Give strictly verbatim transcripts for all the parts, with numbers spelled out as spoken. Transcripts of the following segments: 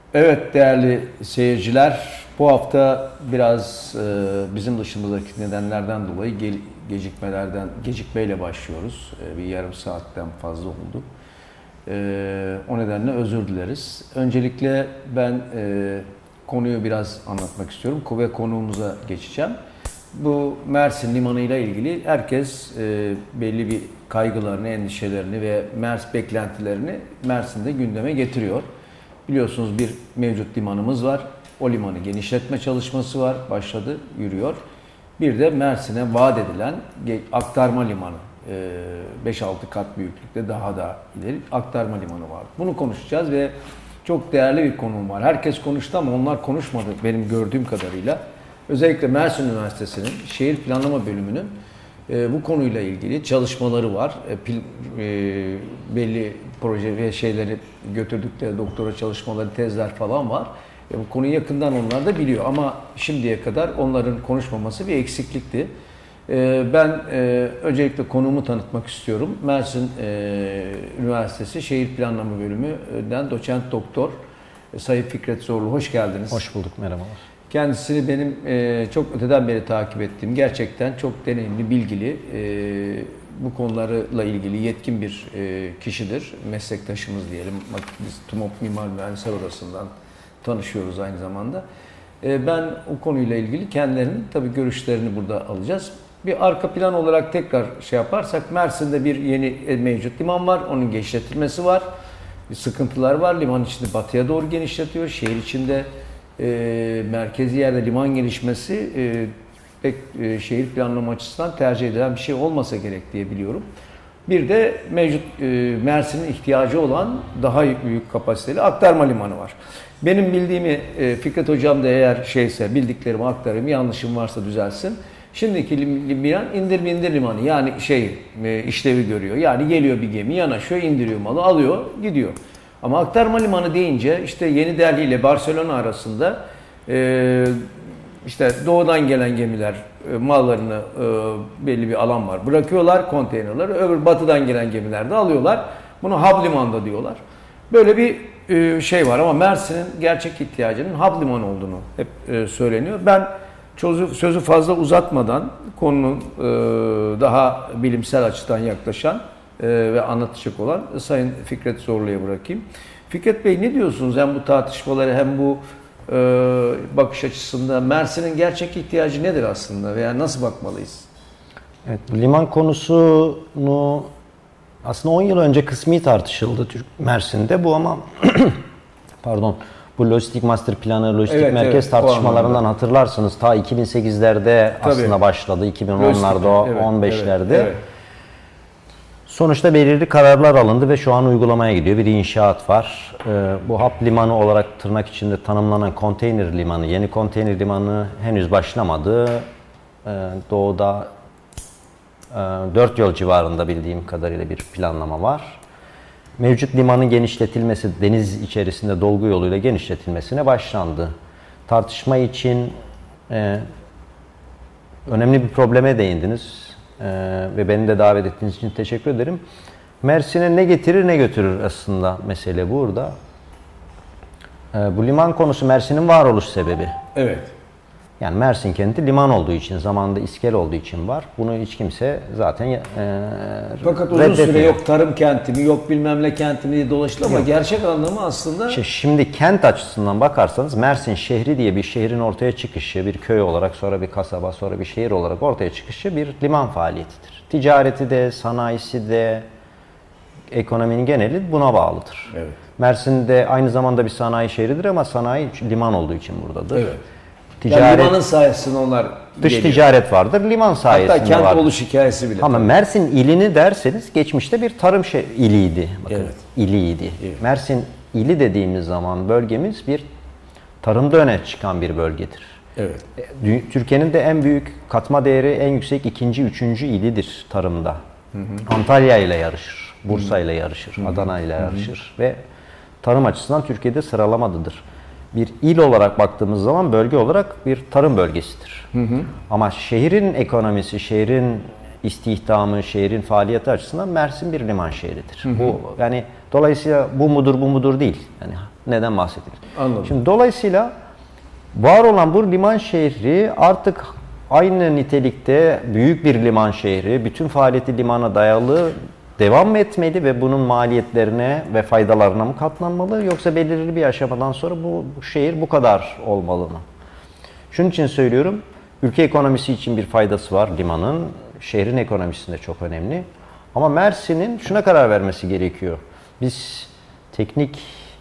Evet değerli seyirciler, bu hafta biraz e, bizim dışımızdaki nedenlerden dolayı ge gecikmelerden gecikmeyle başlıyoruz. E, bir yarım saatten fazla oldu. E, o nedenle özür dileriz. Öncelikle ben e, konuyu biraz anlatmak istiyorum ve konuğumuza geçeceğim. Bu Mersin Limanı ile ilgili herkes e, belli bir kaygılarını, endişelerini ve Mers beklentilerini Mersin'de gündeme getiriyor. Biliyorsunuz bir mevcut limanımız var. O limanı genişletme çalışması var. Başladı, yürüyor. Bir de Mersin'e vaat edilen aktarma limanı. beş altı kat büyüklükte daha da ileri aktarma limanı var. Bunu konuşacağız ve çok değerli bir konuğum var. Herkes konuştu ama onlar konuşmadı benim gördüğüm kadarıyla. Özellikle Mersin Üniversitesi'nin şehir planlama bölümünün e, bu konuyla ilgili çalışmaları var. E, pil, e, belli proje ve şeyleri götürdükleri doktora çalışmaları, tezler falan var. E, bu konuyu yakından onlar da biliyor ama şimdiye kadar onların konuşmaması bir eksiklikti. E, ben e, öncelikle konuğumu tanıtmak istiyorum. Mersin e, Üniversitesi Şehir Planlama Bölümü'nden doçent doktor e, Sayın Fikret Zorlu. Hoş geldiniz. Hoş bulduk, merhabalar. Kendisini benim e, çok öteden beri takip ettiğim, gerçekten çok deneyimli, bilgili, e, bu konularla ilgili yetkin bir e, kişidir. Meslektaşımız diyelim. Biz TUMOP Mimar Mühendisler Odası'ndan tanışıyoruz aynı zamanda. E, ben o konuyla ilgili kendilerinin tabii görüşlerini burada alacağız. Bir arka plan olarak tekrar şey yaparsak, Mersin'de bir yeni mevcut liman var. Onun genişletilmesi var. Bir sıkıntılar var. Liman içinde batıya doğru genişletiyor. Şehir içinde E, merkezi yerde liman gelişmesi e, pek e, şehir planlama açısından tercih edilen bir şey olmasa gerek diye biliyorum. Bir de mevcut e, Mersin'in ihtiyacı olan daha büyük kapasiteli aktarma limanı var. Benim bildiğimi e, Fikret Hocam da eğer şeyse bildiklerimi aktarayım, yanlışım varsa düzelsin. Şimdiki liman indir bindir limanı, yani şey e, işlevi görüyor. Yani geliyor bir gemi, yanaşıyor, indiriyor malı, alıyor, gidiyor. Ama aktarma limanı deyince işte Yeni Delhi ile Barcelona arasında e, işte doğudan gelen gemiler e, mallarını e, belli bir alan var. Bırakıyorlar konteynerları. Öbür batıdan gelen gemiler de alıyorlar. Bunu hub limanında diyorlar. Böyle bir e, şey var ama Mersin'in gerçek ihtiyacının hub limanı olduğunu hep e, söyleniyor. Ben sözü, sözü fazla uzatmadan konunun e, daha bilimsel açıdan yaklaşan ve anlatacak olan Sayın Fikret Zorlu'ya bırakayım. Fikret Bey, ne diyorsunuz hem bu tartışmaları hem bu e, bakış açısında Mersin'in gerçek ihtiyacı nedir aslında veya nasıl bakmalıyız? Evet, liman konusunu aslında on yıl önce kısmi tartışıldı Mersin'de bu ama pardon bu lojistik master planı, lojistik evet, merkez evet, tartışmalarından hatırlarsınız ta iki bin sekizlerde Tabii. aslında başladı, iki bin onlarda, evet, on beşlerde. Evet, evet. Sonuçta belirli kararlar alındı ve şu an uygulamaya gidiyor. Bir inşaat var. Ee, bu hap limanı olarak tırnak içinde tanımlanan konteyner limanı, yeni konteyner limanı henüz başlamadı. Ee, doğuda e, dört yol civarında bildiğim kadarıyla bir planlama var. Mevcut limanın genişletilmesi, deniz içerisinde dolgu yoluyla genişletilmesine başlandı. Tartışma için e, önemli bir probleme değindiniz. Ee, ve beni de davet ettiğiniz için teşekkür ederim. Mersin'e ne getirir ne götürür aslında mesele burada. Ee, bu liman konusu Mersin'in varoluş sebebi. Evet. Yani Mersin kenti liman olduğu için, zamanında iskele olduğu için var. Bunu hiç kimse zaten e, Fakat uzun süre yok tarım kenti mi, yok bilmem ne kenti mi diye dolaştı ama yok. Gerçek anlamı aslında... İşte şimdi kent açısından bakarsanız Mersin şehri diye bir şehrin ortaya çıkışı, bir köy olarak, sonra bir kasaba, sonra bir şehir olarak ortaya çıkışı bir liman faaliyetidir. Ticareti de, sanayisi de, ekonominin geneli buna bağlıdır. Evet. Mersin'de aynı zamanda bir sanayi şehridir ama sanayi liman olduğu için buradadır. Evet. Ticaret, yani limanın sayesinde onlar dış geliyor. Ticaret vardır, liman sayesinde Hatta kent vardır. oluş hikayesi bile. Ama tabii. Mersin ilini derseniz geçmişte bir tarım şey, iliydi. Bakın, evet. iliydi. Evet. Mersin ili dediğimiz zaman bölgemiz bir tarımda öne çıkan bir bölgedir. Evet. Türkiye'nin de en büyük katma değeri en yüksek ikinci, üçüncü ilidir tarımda. Hı hı. Antalya ile yarışır, Bursa ile yarışır, hı hı. Adana ile yarışır hı hı. ve tarım açısından Türkiye'de sıralamadadır. Bir il olarak baktığımız zaman bölge olarak bir tarım bölgesidir. Hı hı. Ama şehrin ekonomisi, şehrin istihdamı, şehrin faaliyeti açısından Mersin bir liman şehridir. Hı hı. Bu yani dolayısıyla bu mudur bu mudur değil. Yani neden bahsedilir? Anladım. Şimdi dolayısıyla var olan bu liman şehri artık aynı nitelikte büyük bir liman şehri, bütün faaliyeti limana dayalı devam mı etmeli ve bunun maliyetlerine ve faydalarına mı katlanmalı, yoksa belirli bir aşamadan sonra bu, bu şehir bu kadar olmalı mı? Şunun için söylüyorum, ülke ekonomisi için bir faydası var limanın, şehrin ekonomisinde çok önemli. Ama Mersin'in şuna karar vermesi gerekiyor. Biz teknik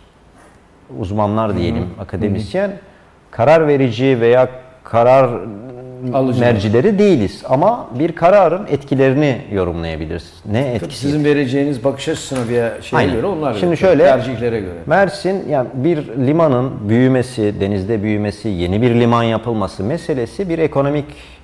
uzmanlar diyelim, Hı-hı. akademisyen, Hı-hı. karar verici veya karar alıcı mercileri değiliz. Ama bir kararın etkilerini yorumlayabiliriz. Ne etkisi? Sizin vereceğiniz bakış açısına bir şeye Aynen. göre onlar Şimdi şöyle, tercihlere göre. Mersin, yani bir limanın büyümesi, denizde büyümesi, yeni bir liman yapılması meselesi bir ekonomik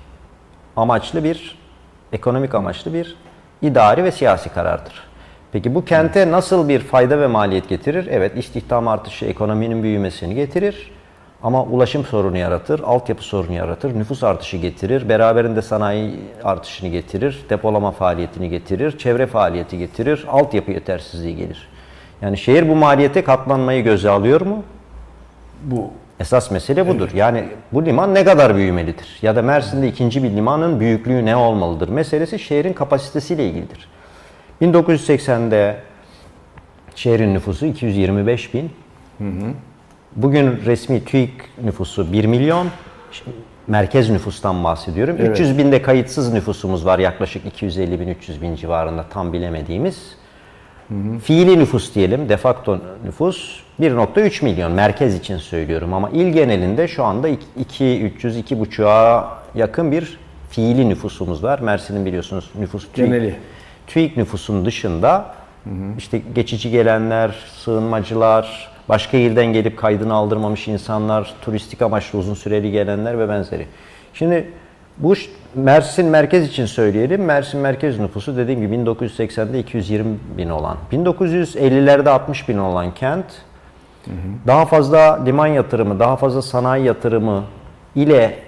amaçlı bir ekonomik amaçlı bir idari ve siyasi karardır. Peki bu kente nasıl bir fayda ve maliyet getirir? Evet, istihdam artışı ekonominin büyümesini getirir. Ama ulaşım sorunu yaratır, altyapı sorunu yaratır, nüfus artışı getirir, beraberinde sanayi artışını getirir, depolama faaliyetini getirir, çevre faaliyeti getirir, altyapı yetersizliği gelir. Yani şehir bu maliyete katlanmayı göze alıyor mu? Bu esas mesele budur. Evet. Yani bu liman ne kadar büyümelidir? Ya da Mersin'de ikinci bir limanın büyüklüğü ne olmalıdır? Meselesi şehrin kapasitesiyle ilgilidir. bin dokuz yüz seksende şehrin nüfusu iki yüz yirmi beş bin. Hı hı. Bugün resmi TÜİK nüfusu bir milyon. Merkez nüfustan bahsediyorum. Evet. üç yüz binde kayıtsız nüfusumuz var. Yaklaşık iki yüz elli bin üç yüz bin civarında, tam bilemediğimiz. Hı hı. Fiili nüfus diyelim, de facto nüfus bir nokta üç milyon. Merkez için söylüyorum ama il genelinde şu anda iki üç yüz iki buçuğa yakın bir fiili nüfusumuz var. Mersin'in biliyorsunuz nüfus TÜİK, geneli. TÜİK nüfusunun dışında hı hı. işte geçici gelenler, sığınmacılar, başka ilden gelip kaydını aldırmamış insanlar, turistik amaçlı uzun süreli gelenler ve benzeri. Şimdi bu Mersin merkez için söyleyelim. Mersin merkez nüfusu dediğim gibi bin dokuz yüz seksende iki yüz yirmi bin olan, bin dokuz yüz ellilerde altmış bin olan kent, hı hı. daha fazla liman yatırımı, daha fazla sanayi yatırımı ile,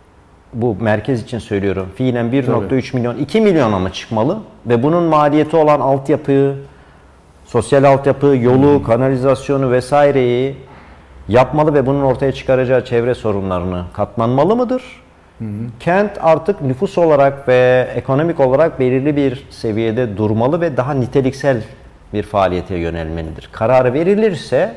bu merkez için söylüyorum, fiilen bir nokta üç milyon, iki milyona mı çıkmalı ve bunun maliyeti olan altyapıyı, sosyal altyapı, yolu, hmm. kanalizasyonu vesaireyi yapmalı ve bunun ortaya çıkaracağı çevre sorunlarını katlanmalı mıdır? Hmm. Kent artık nüfus olarak ve ekonomik olarak belirli bir seviyede durmalı ve daha niteliksel bir faaliyete yönelmelidir. Kararı verilirse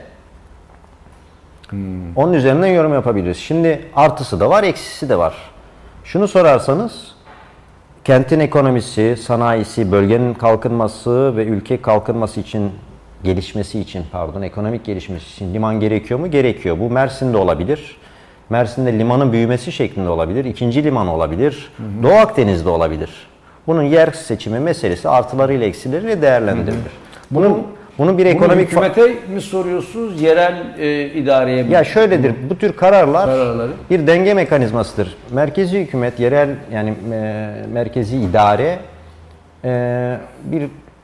hmm. onun üzerinden yorum yapabiliriz. Şimdi artısı da var, eksisi de var. Şunu sorarsanız, kentin ekonomisi, sanayisi, bölgenin kalkınması ve ülke kalkınması için, gelişmesi için, pardon, ekonomik gelişmesi için liman gerekiyor mu? Gerekiyor. Bu Mersin'de olabilir. Mersin'de limanın büyümesi şeklinde olabilir. İkinci liman olabilir. Hı hı. Doğu Akdeniz'de olabilir. Bunun yer seçimi meselesi artılarıyla eksileriyle değerlendirilir. Hı hı. Bunun Bunun Bunun bir ekonomik... Bunu hükümete mi soruyorsunuz, yerel e, idareye mi? Ya şöyledir, bu, bu tür kararlar Kararları. bir denge mekanizmasıdır. Merkezi hükümet, yerel yani e, merkezi idare e, bir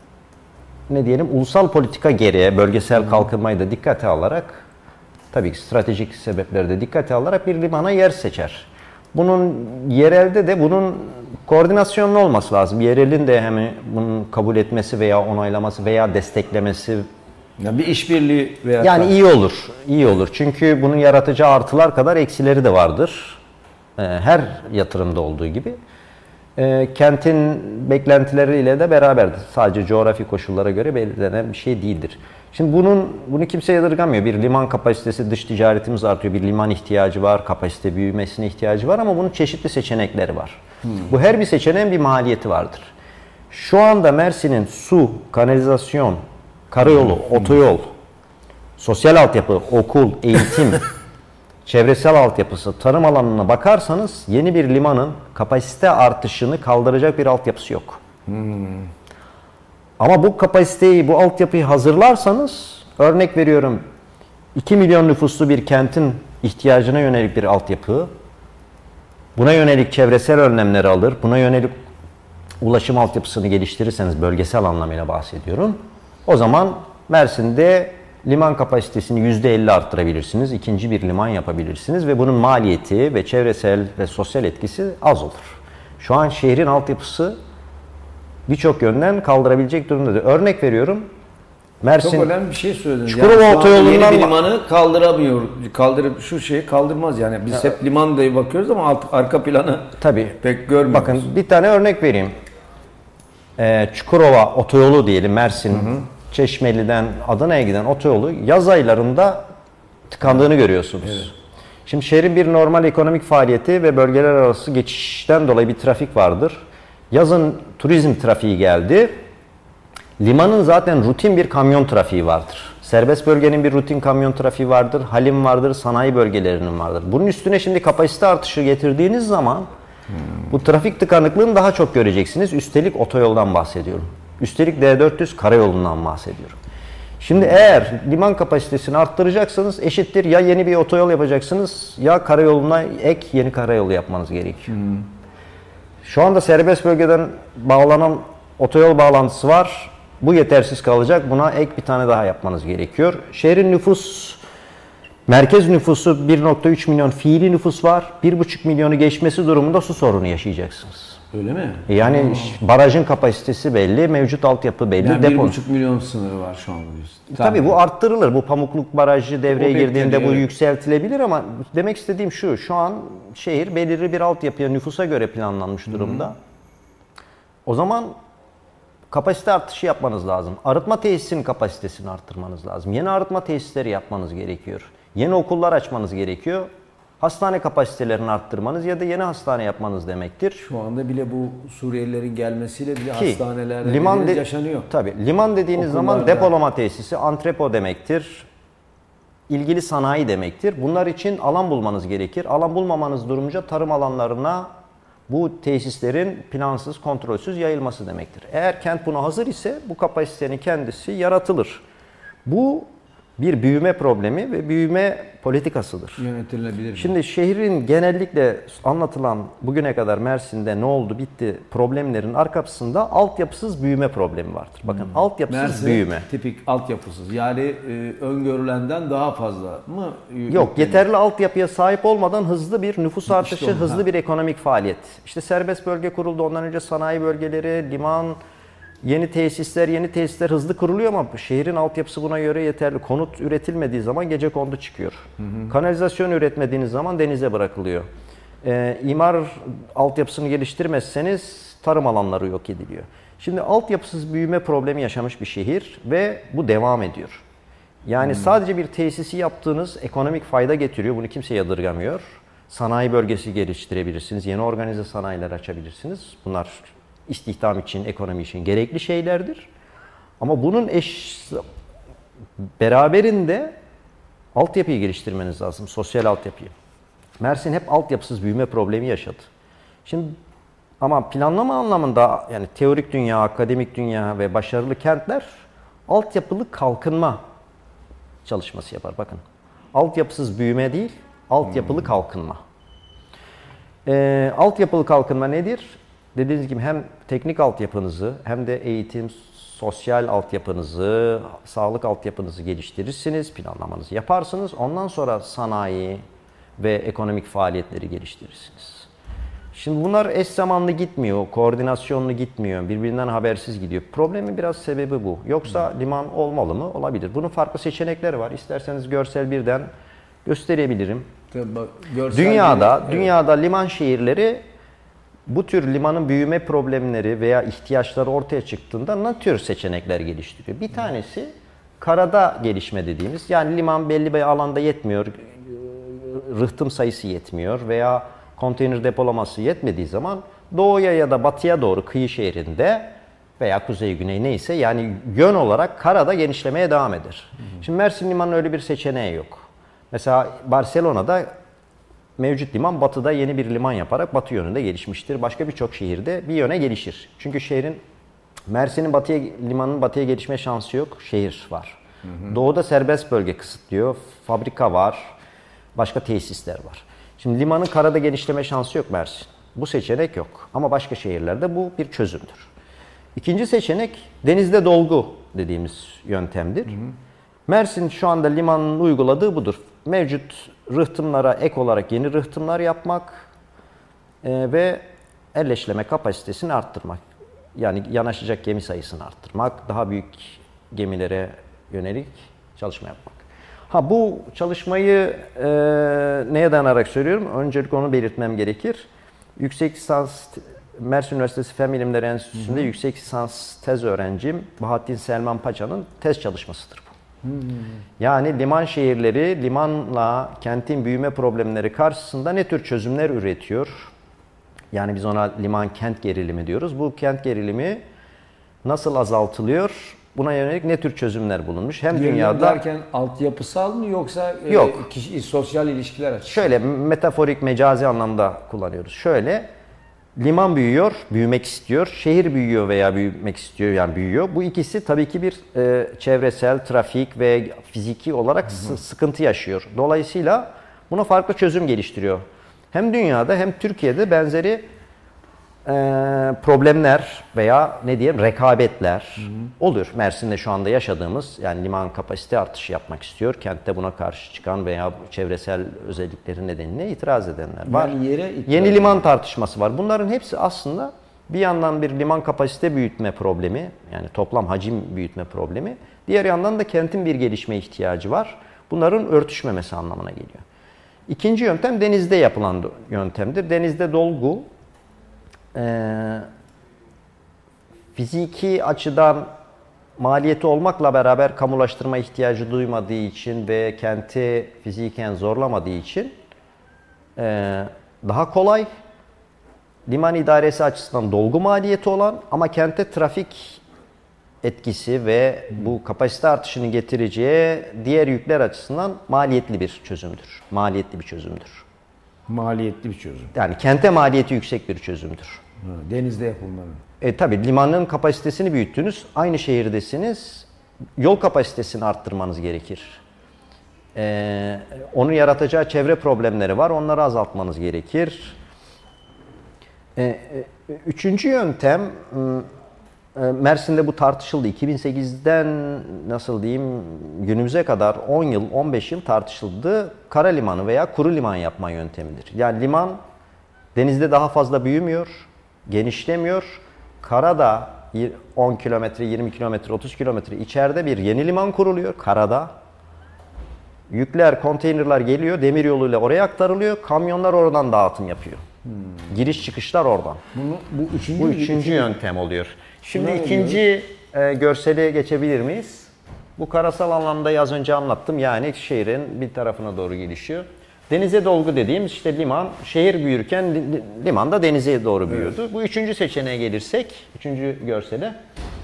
ne diyelim ulusal politika gereği bölgesel kalkınmayı da dikkate alarak, tabii ki stratejik sebepleri de dikkate alarak bir limana yer seçer. Bunun yerelde de bunun koordinasyonlu olması lazım. Yerelin de hem bunun kabul etmesi veya onaylaması veya desteklemesi. Yani bir işbirliği veya yani iyi olur. İyi olur. Çünkü bunun yaratacağı artılar kadar eksileri de vardır. Her yatırımda olduğu gibi. Kentin beklentileriyle de beraberdir. Sadece coğrafi koşullara göre belirlenen bir şey değildir. Şimdi bunun bunu kimse yadırgamıyor. Bir liman kapasitesi, dış ticaretimiz artıyor. Bir liman ihtiyacı var, kapasite büyümesine ihtiyacı var ama bunun çeşitli seçenekleri var. Hmm. Bu her bir seçeneğin bir maliyeti vardır. Şu anda Mersin'in su, kanalizasyon, karayolu, hmm. otoyol, sosyal altyapı, okul, eğitim, çevresel altyapısı, tarım alanına bakarsanız yeni bir limanın kapasite artışını kaldıracak bir altyapısı yok. Hmm. Ama bu kapasiteyi, bu altyapıyı hazırlarsanız, örnek veriyorum, iki milyon nüfuslu bir kentin ihtiyacına yönelik bir altyapı, buna yönelik çevresel önlemleri alır, buna yönelik ulaşım altyapısını geliştirirseniz, bölgesel anlamıyla bahsediyorum, o zaman Mersin'de liman kapasitesini yüzde elli arttırabilirsiniz, ikinci bir liman yapabilirsiniz ve bunun maliyeti ve çevresel ve sosyal etkisi az olur. Şu an şehrin altyapısı birçok yönden kaldırabilecek durumdadır. Örnek veriyorum, Mersin, çok önemli bir şey söylediniz. Çukurova yani otoyolundan yeni bir limanı kaldıramıyor. Kaldırıp şu şeyi kaldırmaz yani. Biz ya, hep liman diye bakıyoruz ama alt, arka planı tabii pek görmüyoruz. Bakın bir tane örnek vereyim. Ee, Çukurova otoyolu diyelim, Mersin, hı hı. Çeşmeli'den Adana'ya giden otoyolu yaz aylarında tıkandığını görüyorsunuz. Evet. Şimdi şehrin bir normal ekonomik faaliyeti ve bölgeler arası geçişten dolayı bir trafik vardır. Yazın turizm trafiği geldi. Limanın zaten rutin bir kamyon trafiği vardır. Serbest bölgenin bir rutin kamyon trafiği vardır. Halim vardır, sanayi bölgelerinin vardır. Bunun üstüne şimdi kapasite artışı getirdiğiniz zaman hmm. bu trafik tıkanıklığını daha çok göreceksiniz. Üstelik otoyoldan bahsediyorum. Üstelik D dört yüz karayolundan bahsediyorum. Şimdi eğer liman kapasitesini arttıracaksanız eşittir ya yeni bir otoyol yapacaksınız ya karayoluna ek yeni karayolu yapmanız gerekiyor. Hmm. Şu anda serbest bölgeden bağlanan otoyol bağlantısı var. Bu yetersiz kalacak. Buna ek bir tane daha yapmanız gerekiyor. Şehrin nüfus, merkez nüfusu bir nokta üç milyon fiili nüfus var. bir buçuk milyonu geçmesi durumunda su sorunu yaşayacaksınız. Öyle mi? Yani Aa. barajın kapasitesi belli, mevcut altyapı belli. Yani bir buçuk milyon sınırı var şu anda diyorsun. Tabii bu arttırılır. Bu Pamukluk Barajı devreye girdiğinde bu evet. yükseltilebilir ama demek istediğim şu, şu an şehir belirli bir altyapıya, nüfusa göre planlanmış durumda. Hı-hı. O zaman kapasite artışı yapmanız lazım. Arıtma tesisinin kapasitesini arttırmanız lazım. Yeni arıtma tesisleri yapmanız gerekiyor. Yeni okullar açmanız gerekiyor. Hastane kapasitelerini arttırmanız ya da yeni hastane yapmanız demektir. Şu anda bile bu Suriyelilerin gelmesiyle bile Ki, hastanelerde liman de, yaşanıyor. Tabii. Liman dediğiniz Okullarda. zaman depolama tesisi, antrepo demektir. İlgili sanayi demektir. Bunlar için alan bulmanız gerekir. Alan bulmamanız durumunda tarım alanlarına bu tesislerin plansız, kontrolsüz yayılması demektir. Eğer kent buna hazır ise bu kapasitenin kendisi yaratılır. Bu bir büyüme problemi ve büyüme politikasıdır. Yönetilebilir. Şimdi mi? Şehrin genellikle anlatılan bugüne kadar Mersin'de ne oldu bitti problemlerin arkasında altyapısız büyüme problemi vardır. Bakın hmm. altyapısız Mersin, büyüme. Tipik altyapısız. Yani e, öngörülenden daha fazla mı? Yok, yeterli altyapıya sahip olmadan hızlı bir nüfus artışı, işte hızlı ha. bir ekonomik faaliyet. İşte serbest bölge kuruldu. Ondan önce sanayi bölgeleri, liman, yeni tesisler, yeni tesisler hızlı kuruluyor ama şehrin altyapısı buna göre yeterli. Konut üretilmediği zaman gecekondu çıkıyor. Hı hı. Kanalizasyon üretmediğiniz zaman denize bırakılıyor. Ee, imar altyapısını geliştirmezseniz tarım alanları yok ediliyor. Şimdi altyapısız büyüme problemi yaşamış bir şehir ve bu devam ediyor. Yani hı. sadece bir tesisi yaptığınız ekonomik fayda getiriyor. Bunu kimse yadırgamıyor. Sanayi bölgesi geliştirebilirsiniz. Yeni organize sanayiler açabilirsiniz. Bunlar İstihdam için, ekonomi için gerekli şeylerdir. Ama bunun eş beraberinde altyapıyı geliştirmeniz lazım, sosyal altyapıyı. Mersin hep altyapısız büyüme problemi yaşadı. Şimdi ama planlama anlamında yani teorik dünya, akademik dünya ve başarılı kentler altyapılı kalkınma çalışması yapar. Bakın, altyapısız büyüme değil, altyapılı hmm. kalkınma. Ee, altyapılı kalkınma nedir? Dediğiniz gibi hem teknik altyapınızı hem de eğitim, sosyal altyapınızı, sağlık altyapınızı geliştirirsiniz, planlamanızı yaparsınız. Ondan sonra sanayi ve ekonomik faaliyetleri geliştirirsiniz. Şimdi bunlar eş zamanlı gitmiyor, koordinasyonlu gitmiyor, birbirinden habersiz gidiyor. Problemin biraz sebebi bu. Yoksa liman olmalı mı? Olabilir. Bunun farklı seçenekleri var. İsterseniz görsel birden gösterebilirim. Görsel dünyada, bir, evet. dünyada liman şehirleri bu tür limanın büyüme problemleri veya ihtiyaçları ortaya çıktığında ne tür seçenekler geliştiriyor? Bir tanesi karada gelişme dediğimiz, yani liman belli bir alanda yetmiyor, rıhtım sayısı yetmiyor veya konteyner depolaması yetmediği zaman doğuya ya da batıya doğru kıyı şehrinde veya kuzey güney neyse yani yön olarak karada genişlemeye devam eder. Hı hı. Şimdi Mersin limanının öyle bir seçeneği yok. Mesela Barcelona'da mevcut liman batıda yeni bir liman yaparak batı yönünde gelişmiştir. Başka birçok şehirde bir yöne gelişir. Çünkü şehrin, Mersin'in batıya, limanın batıya gelişme şansı yok. Şehir var. Hı hı. Doğuda serbest bölge kısıtlıyor. Fabrika var. Başka tesisler var. Şimdi limanın karada genişleme şansı yok Mersin. Bu seçenek yok. Ama başka şehirlerde bu bir çözümdür. İkinci seçenek denizde dolgu dediğimiz yöntemdir. Hı hı. Mersin şu anda limanın uyguladığı budur. Mevcut rıhtımlara ek olarak yeni rıhtımlar yapmak e, ve elleşleme kapasitesini arttırmak. Yani yanaşacak gemi sayısını arttırmak, daha büyük gemilere yönelik çalışma yapmak. Ha bu çalışmayı e, neye dayanarak söylüyorum? Öncelikle onu belirtmem gerekir. Yüksek lisans Mersin Üniversitesi Fen Bilimleri Enstitüsü'nde hı hı. yüksek lisans tez öğrencim Bahattin Selman Paça'nın tez çalışmasıdır bu. Hı hı. Yani liman şehirleri, limanla kentin büyüme problemleri karşısında ne tür çözümler üretiyor? Yani biz ona liman kent gerilimi diyoruz. Bu kent gerilimi nasıl azaltılıyor? Buna yönelik ne tür çözümler bulunmuş? Hem Gerilim dünyada derken altyapısal mı yoksa yok. E, kişi, sosyal ilişkiler açısından? Şöyle metaforik, mecazi anlamda kullanıyoruz. Şöyle liman büyüyor, büyümek istiyor. Şehir büyüyor veya büyümek istiyor, yani büyüyor. Bu ikisi tabii ki bir e, çevresel, trafik ve fiziki olarak hı hı. sıkıntı yaşıyor. Dolayısıyla buna farklı çözüm geliştiriyor. Hem dünyada hem Türkiye'de benzeri e, problemler veya ne diyeyim rekabetler hı hı. olur. Mersin'de şu anda yaşadığımız, yani liman kapasite artışı yapmak istiyor. Kentte buna karşı çıkan veya çevresel özellikleri nedeniyle itiraz edenler var. Yani yere Yeni liman tartışması var. Bunların hepsi aslında bir yandan bir liman kapasite büyütme problemi, yani toplam hacim büyütme problemi. Diğer yandan da kentin bir gelişme ihtiyacı var. Bunların örtüşmemesi anlamına geliyor. İkinci yöntem denizde yapılan yöntemdir. Denizde dolgu e, fiziki açıdan maliyeti olmakla beraber kamulaştırma ihtiyacı duymadığı için ve kenti fiziken zorlamadığı için e, daha kolay, liman idaresi açısından dolgu maliyeti olan ama kente trafik etkisi ve bu kapasite artışını getireceği diğer yükler açısından maliyetli bir çözümdür. Maliyetli bir çözümdür. Maliyetli bir çözüm. Yani kente maliyeti yüksek bir çözümdür. Ha, denizde yapılmalı. E tabii limanın kapasitesini büyüttünüz, aynı şehirdesiniz, yol kapasitesini arttırmanız gerekir. E, onun yaratacağı çevre problemleri var, onları azaltmanız gerekir. E, e, üçüncü yöntem, Mersin'de bu tartışıldı. iki bin sekizden nasıl diyeyim günümüze kadar on yıl, on beş yıl tartışıldı. Kara limanı veya kuru liman yapma yöntemidir. Yani liman denizde daha fazla büyümüyor, genişlemiyor. Karada on kilometre, yirmi kilometre, otuz kilometre içeride bir yeni liman kuruluyor karada. Yükler, konteynerler geliyor, demir yoluyla oraya aktarılıyor. Kamyonlar oradan dağıtım yapıyor. Hmm. Giriş çıkışlar oradan. Bunu, bu üçüncü, bu üçüncü yöntem oluyor. Şimdi ne ikinci e, görsele geçebilir miyiz? Bu karasal anlamda az önce anlattım. Yani şehrin bir tarafına doğru gelişiyor. Denize dolgu dediğimiz işte liman, şehir büyürken liman da denize doğru büyüyordu. Evet. Bu üçüncü seçeneğe gelirsek, üçüncü görsele.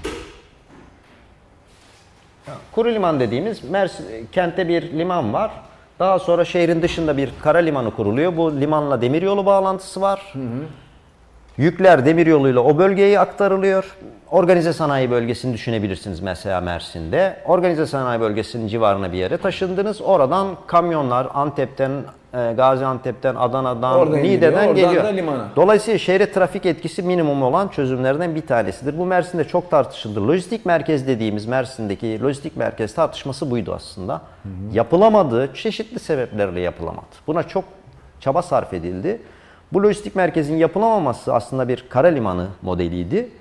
Kuru liman dediğimiz Mersin, kentte bir liman var. Daha sonra şehrin dışında bir kara limanı kuruluyor. Bu limanla demiryolu bağlantısı var. Hı hı. Yükler demiryoluyla o bölgeye aktarılıyor. Organize sanayi bölgesini düşünebilirsiniz mesela Mersin'de. Organize sanayi bölgesinin civarına bir yere taşındınız. Oradan kamyonlar Antep'ten, Gaziantep'ten, Adana'dan, Niğde'den geliyor. Dolayısıyla şehre trafik etkisi minimum olan çözümlerden bir tanesidir. Bu Mersin'de çok tartışıldı. Lojistik merkez dediğimiz Mersin'deki lojistik merkez tartışması buydu aslında. Hı hı. Yapılamadı, çeşitli sebeplerle yapılamadı. Buna çok çaba sarf edildi. Bu lojistik merkezin yapılamaması aslında bir kara limanı modeliydi.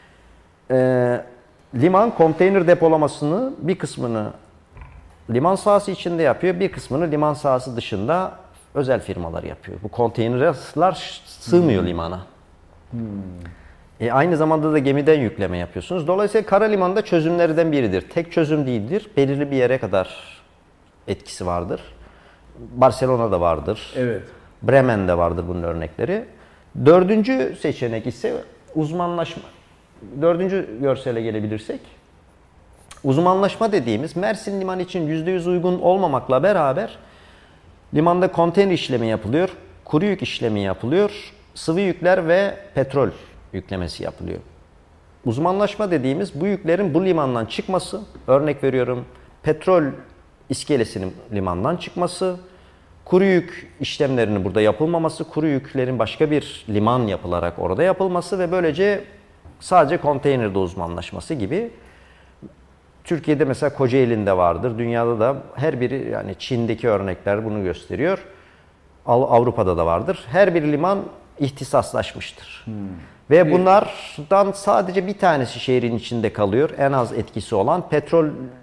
Ee, liman konteyner depolamasını bir kısmını liman sahası içinde yapıyor, bir kısmını liman sahası dışında özel firmalar yapıyor. Bu konteynerler sığmıyor hmm. limana. Hmm. E, aynı zamanda da gemiden yükleme yapıyorsunuz. Dolayısıyla kara limanda çözümlerden biridir. Tek çözüm değildir. Belirli bir yere kadar etkisi vardır. Barcelona'da vardır. Evet. Bremen'de vardır bunun örnekleri. Dördüncü seçenek ise uzmanlaşma. Dördüncü görsele gelebilirsek. Uzmanlaşma dediğimiz Mersin Limanı için yüzde yüz uygun olmamakla beraber limanda konteyner işlemi yapılıyor, kuru yük işlemi yapılıyor, sıvı yükler ve petrol yüklemesi yapılıyor. Uzmanlaşma dediğimiz bu yüklerin bu limandan çıkması, örnek veriyorum petrol iskelesinin limandan çıkması, kuru yük işlemlerinin burada yapılmaması, kuru yüklerin başka bir liman yapılarak orada yapılması ve böylece sadece konteynerde uzmanlaşması gibi. Türkiye'de mesela Kocaeli'nde vardır. Dünyada da her biri, yani Çin'deki örnekler bunu gösteriyor. Avrupa'da da vardır. Her bir liman ihtisaslaşmıştır. Hmm. Ve bunlardan sadece bir tanesi şehrin içinde kalıyor. En az etkisi olan petrol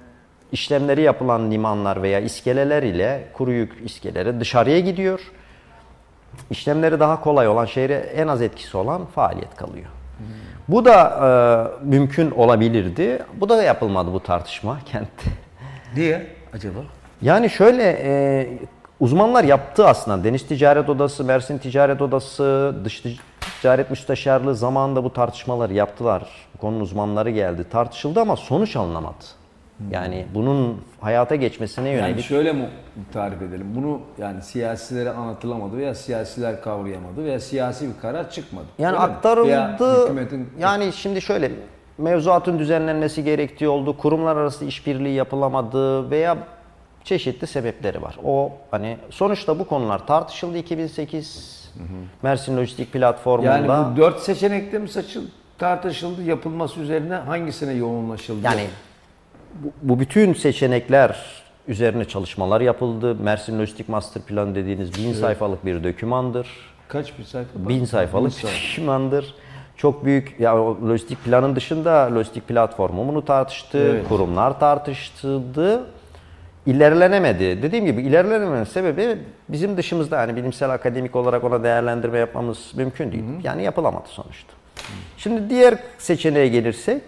işlemleri yapılan limanlar veya iskeleler ile kuru yük iskeleri dışarıya gidiyor. İşlemleri daha kolay olan, şehre en az etkisi olan faaliyet kalıyor. Hmm. Bu da e, mümkün olabilirdi. Bu da yapılmadı, bu tartışma kentte. Niye acaba? Yani şöyle, e, uzmanlar yaptı aslında. Deniz Ticaret Odası, Mersin Ticaret Odası, Dış Ticaret Müsteşarlığı zamanında bu tartışmaları yaptılar. Bu konunun uzmanları geldi, tartışıldı ama sonuç alınamadı. Yani bunun hayata geçmesine yönelik. Yani şöyle mi tarif edelim? Bunu yani siyasilere anlatılamadı veya siyasiler kavrayamadı veya siyasi bir karar çıkmadı. Yani öyle aktarıldı. Hükümetin... Yani şimdi şöyle, mevzuatın düzenlenmesi gerektiği oldu, kurumlar arası işbirliği yapılamadı veya çeşitli sebepleri var. O hani sonuçta bu konular tartışıldı iki bin sekiz hı hı. Mersin Lojistik Platformu'nda. Yani bu dört seçenekte mi saçıl, tartışıldı, yapılması üzerine hangisine yoğunlaşıldı? Yani bu, bu bütün seçenekler üzerine çalışmalar yapıldı. Mersin Lojistik Master Plan dediğiniz bin evet. sayfalık bir dokümandır. Kaç bir sayfa? Bin sayfalık bir dokümandır. Çok büyük, ya yani lojistik planın dışında lojistik platformu bunu tartıştı, evet. kurumlar tartıştı. İlerlenemedi. Dediğim gibi ilerlenememenin sebebi bizim dışımızda, yani bilimsel akademik olarak ona değerlendirme yapmamız mümkün değil. Hı hı. Yani yapılamadı sonuçta. Hı. Şimdi diğer seçeneğe gelirsek,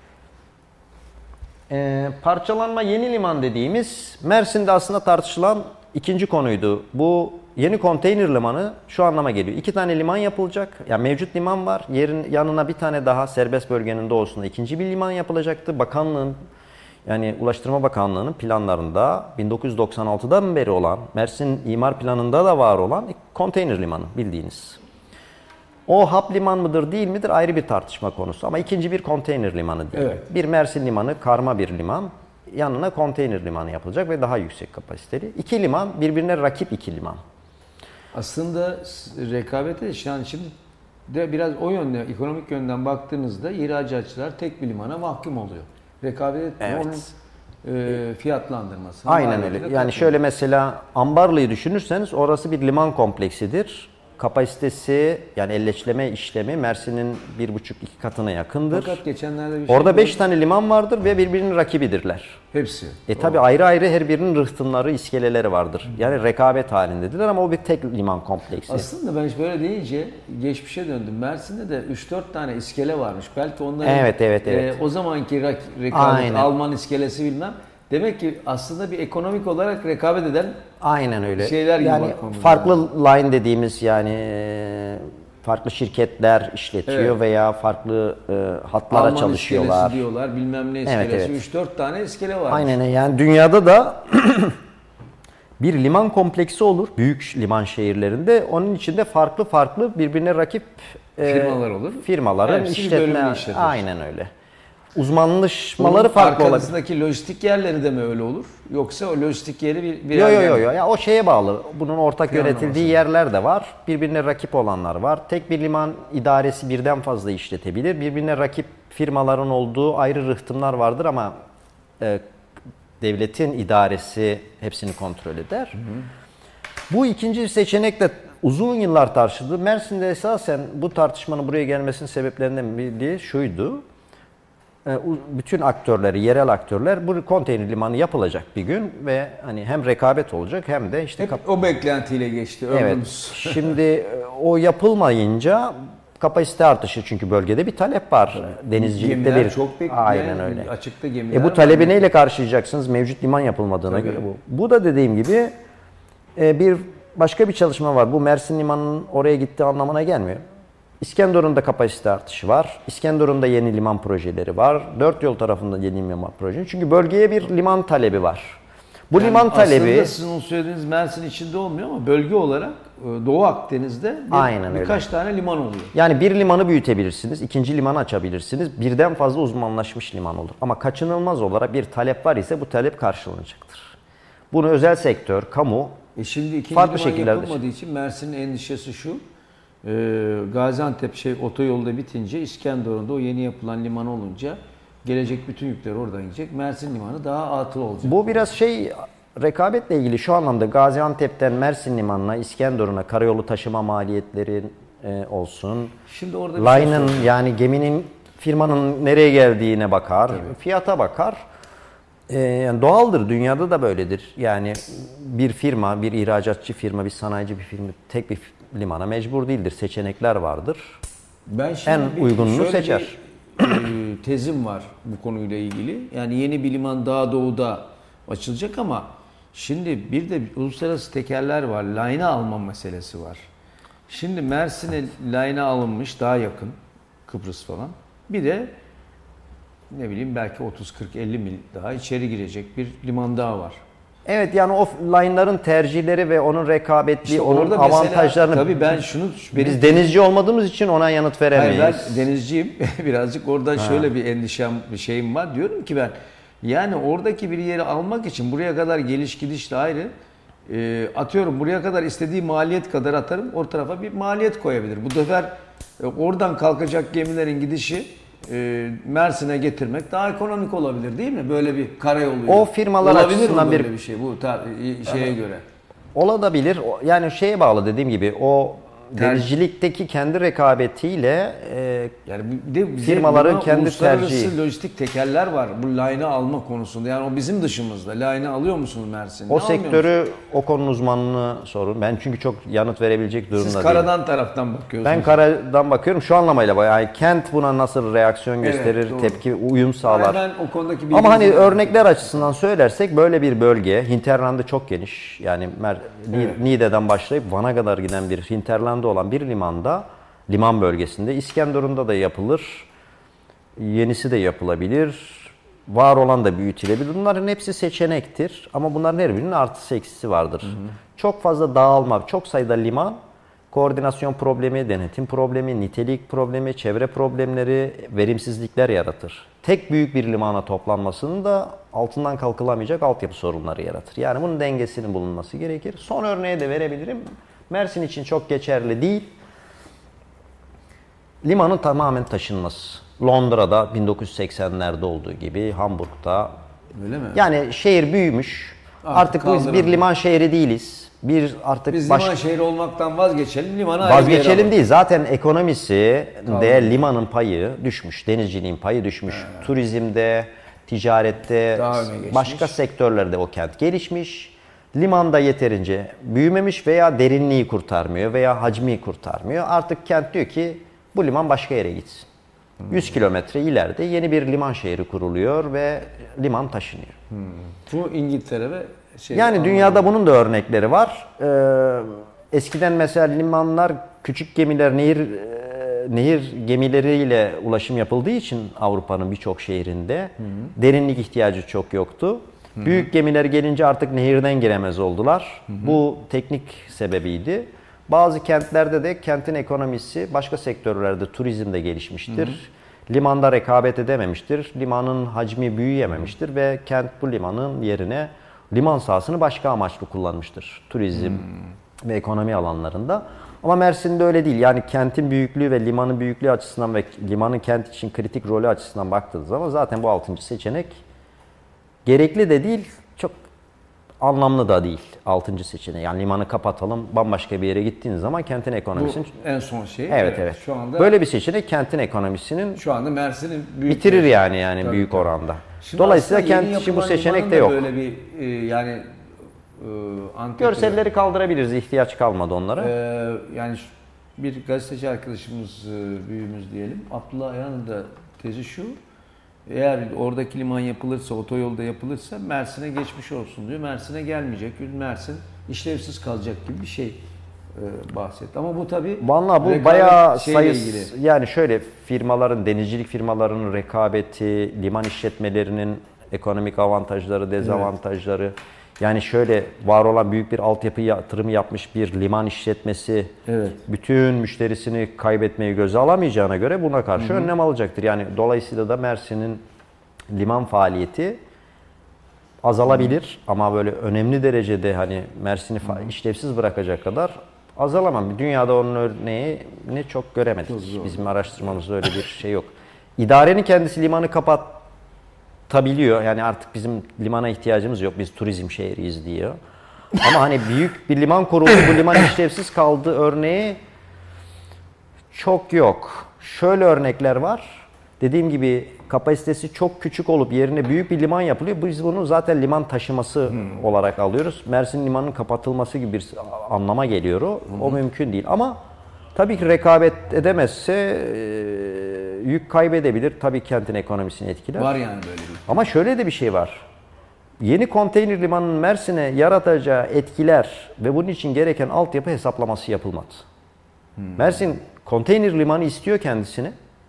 e, parçalanma yeni liman dediğimiz Mersin'de aslında tartışılan ikinci konuydu. Bu yeni konteyner limanı şu anlama geliyor. İki tane liman yapılacak. Yani mevcut liman var. Yerin yanına bir tane daha serbest bölgenin doğusunda ikinci bir liman yapılacaktı. Bakanlığın, yani Ulaştırma Bakanlığı'nın planlarında bin dokuz yüz doksan altıdan beri olan, Mersin imar planında da var olan konteyner limanı bildiğiniz. O hap liman mıdır değil midir ayrı bir tartışma konusu ama ikinci bir konteyner limanı değil. Evet. Bir Mersin limanı, karma bir liman, yanına konteyner limanı yapılacak ve daha yüksek kapasiteli. İki liman, birbirine rakip iki liman. Aslında rekabete yani şimdi de biraz o yönden, ekonomik yönden baktığınızda ihracatçılar tek bir limana mahkum oluyor. Rekabet etmiyor, evet. onun e, fiyatlandırması. Aynen öyle. Yani katılıyor. Şöyle mesela Ambarlı'yı düşünürseniz orası bir liman kompleksidir. Kapasitesi, yani elleçleme işlemi Mersin'in bir buçuk iki katına yakındır. Fakat geçenlerde bir şey orada beş tane liman vardır ve birbirinin rakibidirler. Hepsi. E tabi ayrı ayrı her birinin rıhtımları, iskeleleri vardır. Yani rekabet halindedirler ama o bir tek liman kompleksi. Aslında ben böyle deyince geçmişe döndüm. Mersin'de de üç dört tane iskele varmış. Belki onların evet, evet, evet. E, o zamanki rekabet, Aynen. Alman iskelesi bilmem. Demek ki aslında bir ekonomik olarak rekabet eden Aynen öyle. şeyler gibi yani farklı line dediğimiz, yani farklı şirketler işletiyor evet. veya farklı e, hatlara Alman çalışıyorlar. Alman diyorlar, bilmem ne iskelesi. Evet, evet. üç dört tane iskele var. Aynen, yani dünyada da bir liman kompleksi olur büyük liman şehirlerinde. Onun içinde farklı farklı birbirine rakip e, firmalar olur. Firmaların Hepsi işletme. Aynen öyle. Uzmanlaşmaları farklı olabilir. Arkasındaki lojistik yerleri de mi öyle olur? Yoksa o lojistik yeri bir, bir Yok yok yok. Ya o şeye bağlı. Bunun ortak Planlaması. yönetildiği yerler de var. Birbirine rakip olanlar var. Tek bir liman idaresi birden fazla işletebilir. Birbirine rakip firmaların olduğu ayrı rıhtımlar vardır ama e, devletin idaresi hepsini kontrol eder. Hı hı. Bu ikinci seçenek de uzun yıllar tartışıldı. Mersin'de esasen bu tartışmanın buraya gelmesinin sebeplerinden biri şuydu. Bütün aktörleri, yerel aktörler bu konteyner limanı yapılacak bir gün ve hani hem rekabet olacak hem de işte hep o beklentiyle geçti ömrümüz. Evet. Şimdi o yapılmayınca kapasite artışı, çünkü bölgede bir talep var. Evet. Denizcilikte gemiler bir çok bekliyor. Aynen öyle. Açıkta gemiler. E bu talebi var. Neyle karşılayacaksınız? Mevcut liman yapılmadığına Tabii. göre bu. Bu da dediğim gibi bir başka bir çalışma var. Bu Mersin limanının oraya gittiği anlamına gelmiyor. İskenderun'da kapasite artışı var. İskenderun'da yeni liman projeleri var. Dört yol tarafında yeni liman projeleri. Çünkü bölgeye bir liman talebi var. Bu yani liman talebi... Aslında sizin söylediğiniz Mersin içinde olmuyor ama bölge olarak Doğu Akdeniz'de bir, Aynen birkaç öyle. tane liman oluyor. Yani bir limanı büyütebilirsiniz, ikinci limanı açabilirsiniz. Birden fazla uzmanlaşmış liman olur. Ama kaçınılmaz olarak bir talep var ise bu talep karşılanacaktır. Bunu özel sektör, kamu e şimdi ikinci farklı liman şekillerde... yapılmadığı için Mersin'in endişesi şu. Ee, Gaziantep şey otoyolda bitince İskenderun'da o yeni yapılan liman olunca gelecek bütün yükler oradan gidecek. Mersin limanı daha atıl olacak. Bu biraz şey rekabetle ilgili şu anlamda Gaziantep'ten Mersin limanına, İskenderun'a karayolu taşıma maliyetleri e, olsun. Şimdi orada line'ın şey yani geminin firmanın nereye geldiğine bakar, Tabii. fiyata bakar. Ee, yani doğaldır. Dünyada da böyledir. Yani bir firma, bir ihracatçı firma, bir sanayici bir firma tek bir limana mecbur değildir. Seçenekler vardır. Ben şimdi en bir, uygununu seçer. Bir, e, tezim var bu konuyla ilgili. Yani yeni bir liman daha doğuda açılacak ama şimdi bir de uluslararası tekerler var. Line'a alma meselesi var. Şimdi Mersin'e line'a alınmış daha yakın Kıbrıs falan. Bir de ne bileyim belki otuz kırk elli mil daha içeri girecek bir liman daha var. Evet yani o line'ların tercihleri ve onun rekabetli, işte onun avantajlarını... Tabii ben şunu... Biz benim, denizci olmadığımız için ona yanıt veremeyiz. Hayır, ben denizciyim. Birazcık oradan ha. şöyle bir endişem, bir şeyim var. Diyorum ki ben yani oradaki bir yeri almak için buraya kadar geliş gidiş de ayrı. E, atıyorum buraya kadar istediği maliyet kadar atarım. O tarafa bir maliyet koyabilir. Bu sefer e, oradan kalkacak gemilerin gidişi e, Mersin'e getirmek daha ekonomik olabilir değil mi? Böyle bir karayoluyla. O firmalar olabilir açısından bir, bir bir şey bu ta, şeye evet. göre. Olabilir. Yani şeye bağlı dediğim gibi o denizcilikteki kendi rekabetiyle e, yani de firmaların kendi tercihi. Lojistik tekerler var bu line'ı alma konusunda. Yani o bizim dışımızda. Line'ı alıyor musunuz Mersin'de? O sektörü o konunun uzmanını sorun. Ben çünkü çok yanıt verebilecek durumda değilim. Siz karadan değilim. taraftan bakıyorsunuz. Ben karadan bakıyorum şu anlamayla bayağı. Yani kent buna nasıl reaksiyon gösterir, evet, tepki, uyum sağlar. Yani ben o konudaki ama hani örnekler açısından söylersek böyle bir bölge, hinterlandı çok geniş. Yani Mer evet. Niğde'den başlayıp Van'a kadar giden bir hinterland olan bir limanda, liman bölgesinde İskenderun'da da yapılır, yenisi de yapılabilir, var olan da büyütülebilir. Bunların hepsi seçenektir ama bunların her birinin artısı eksisi vardır. Hı hı. Çok fazla dağılma, çok sayıda liman, koordinasyon problemi, denetim problemi, nitelik problemi, çevre problemleri, verimsizlikler yaratır. Tek büyük bir limana toplanmasının da altından kalkılamayacak altyapı sorunları yaratır. Yani bunun dengesinin bulunması gerekir. Son örneği de verebilirim. Mersin için çok geçerli değil. Limanın tamamen taşınması. Londra'da bin dokuz yüz seksenlerde olduğu gibi, Hamburg'da. Öyle mi? Yani şehir büyümüş. Artık, artık biz bir liman şehri değiliz. Bir artık biz baş... liman şehri olmaktan vazgeçelim, limana ayrı vazgeçelim değil. Zaten ekonomisi de limanın payı düşmüş. Denizciliğin payı düşmüş. He. Turizmde, ticarette, başka sektörlerde o kent gelişmiş. Limanda yeterince büyümemiş veya derinliği kurtarmıyor veya hacmi kurtarmıyor. Artık kent diyor ki bu liman başka yere gitsin. Hmm. yüz kilometre ileride yeni bir liman şehri kuruluyor ve liman taşınıyor. Hmm. Bu İngiltere ve şey yani dünyada bunun da örnekleri var. Ee, eskiden mesela limanlar küçük gemiler, nehir e, nehir gemileriyle ulaşım yapıldığı için Avrupa'nın birçok şehrinde hmm. derinlik ihtiyacı çok yoktu. Hı-hı. Büyük gemiler gelince artık nehirden giremez oldular. Hı-hı. Bu teknik sebebiydi. Bazı kentlerde de kentin ekonomisi başka sektörlerde turizmde gelişmiştir. Hı-hı. Limanda rekabet edememiştir. Limanın hacmi büyüyememiştir Hı-hı. ve kent bu limanın yerine liman sahasını başka amaçlı kullanmıştır. Turizm Hı-hı. ve ekonomi alanlarında. Ama Mersin'de öyle değil. Yani kentin büyüklüğü ve limanın büyüklüğü açısından ve limanın kent için kritik rolü açısından baktığınız zaman zaten bu altıncı seçenek gerekli de değil, çok anlamlı da değil altıncı seçeneği. Yani limanı kapatalım, bambaşka bir yere gittiğiniz zaman kentin ekonomisinin... Bu en son şey. Evet, evet. evet. Şu anda, böyle bir seçenek kentin ekonomisinin... Şu anda Mersin'in büyük... Bitirir yani yani tabii, büyük tabii. oranda. Şimdi dolayısıyla kent için bu seçenek de yok. Böyle bir e, yani... E, Görselleri kaldırabiliriz, ihtiyaç kalmadı onlara. E, yani bir gazeteci arkadaşımız, büyüğümüz diyelim, Abdullah Ayhan'ın da tezi şu... Eğer oradaki liman yapılırsa, otoyolda yapılırsa Mersin'e geçmiş olsun diyor. Mersin'e gelmeyecek. Mersin işlevsiz kalacak gibi bir şey e, bahsetti. Ama bu tabii vallahi bu bayağı sayısı, yani şöyle firmaların, denizcilik firmalarının rekabeti, liman işletmelerinin ekonomik avantajları, dezavantajları. Evet. Yani şöyle var olan büyük bir altyapı yatırımı yapmış bir liman işletmesi evet. bütün müşterisini kaybetmeyi göze alamayacağına göre buna karşı Hı-hı. önlem alacaktır. Yani dolayısıyla da Mersin'in liman faaliyeti azalabilir Hı-hı. ama böyle önemli derecede hani Mersin'i Hı-hı. işlevsiz bırakacak kadar azalamam. Dünyada onun örneği ne çok göremedik. Çok Bizim araştırmamızda öyle bir şey yok. İdarenin kendisi limanı kapat Tabiliyor. Yani artık bizim limana ihtiyacımız yok. Biz turizm şehriyiz diyor. Ama hani büyük bir liman kuruldu, bu liman işlevsiz kaldı örneği çok yok. Şöyle örnekler var. Dediğim gibi kapasitesi çok küçük olup yerine büyük bir liman yapılıyor. Biz bunu zaten liman taşıması hmm. olarak alıyoruz. Mersin Limanı'nın kapatılması gibi bir anlama geliyor o. Hmm. O mümkün değil. Ama tabii ki rekabet edemezse e, yük kaybedebilir. Tabii kentin ekonomisini etkiler. Var yani böyle bir. Ama şöyle de bir şey var. Yeni konteyner limanının Mersin'e yaratacağı etkiler ve bunun için gereken altyapı hesaplaması yapılmadı. Hmm. Mersin konteyner limanı istiyor kendisini.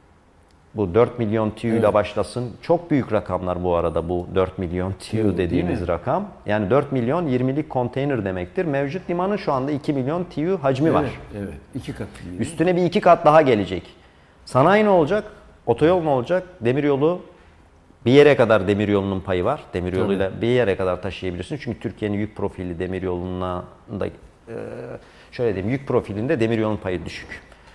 Bu dört milyon T U ile evet. başlasın. Çok büyük rakamlar bu arada bu dört milyon T U dediğimiz rakam. Yani dört milyon yirmilik konteyner demektir. Mevcut limanın şu anda iki milyon T U hacmi evet, var. Evet, iki kat. Üstüne bir iki kat daha gelecek. Sanayi ne olacak? Otoyol ne olacak? Demiryolu bir yere kadar demiryolunun payı var. Demiryoluyla Tabii. bir yere kadar taşıyabilirsin. Çünkü Türkiye'nin yük profili demiryoluna da şöyle diyeyim, yük profilinde demiryolunun payı düşük.